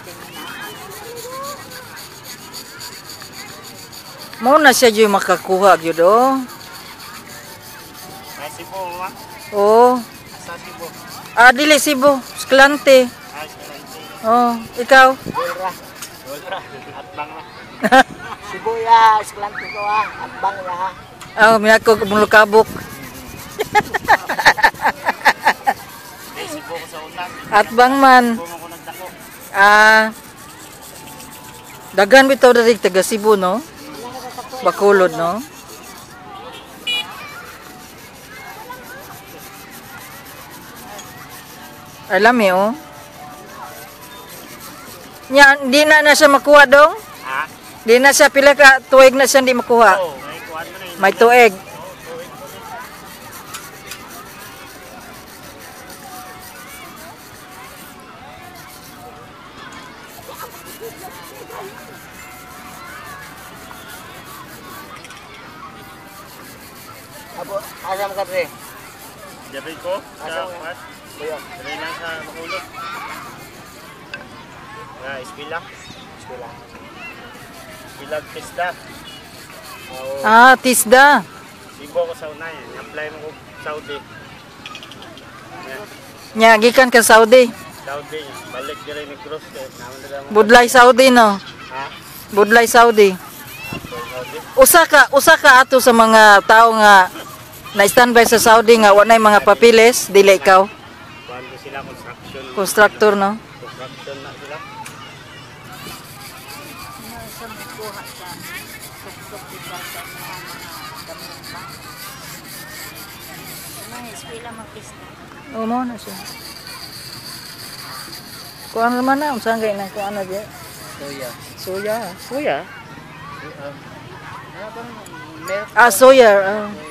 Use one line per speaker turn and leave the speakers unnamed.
Mo na siya yung makakuha gyud oh.
Ay Cebu ma.
Oh.
Sa Cebu.
Ah, dili Cebu, Escalante.
Ay Escalante.
Oh, ikaw?
Dolra. At bang na. Cebu ya, Escalante ko at bang ya.
Oh, minako mulukabok.
Ay Cebu ko sa unan.
At bang man.
Cebu ko nagdako.
Ah. Dagan bitaw diri taga Cebu no? Bacolod no? Alam oh. Nya, di na siya makuha dong?
Ha?
Di na siya pila ka tuig na siya di makuha.
Oh, may kuan mo na.
May tuig.
Abo, asam ka pre? Jabi ko sa pat. Kuya, dali lang sa Bacolod. Ya, Espila. Ilag pista.
Ah, tisda.
Cebu ko sa unay. Apply mo ko Saudi.
Nya, gikan ka Saudi.
Saudi, balik dire ni Cruz kay naman nila mo.
Budlay Saudi no?
Ha?
Budlay Saudi.
Saudi.
Usa ka ato sa mga tao nga na standby sa Saudi nga walay mga papilis, dili ikaw.
Kuan sila construction.
Constructor no?
Construction na sila.
Oo mo na siya. Kuan naman na, unsa gay nang kuan na diya?
Soya.
Soya.
Ano ba?
Ah, soya.